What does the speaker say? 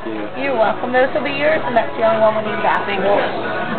you. You're welcome. Those will be yours, and that's the only one we need back. Thank you.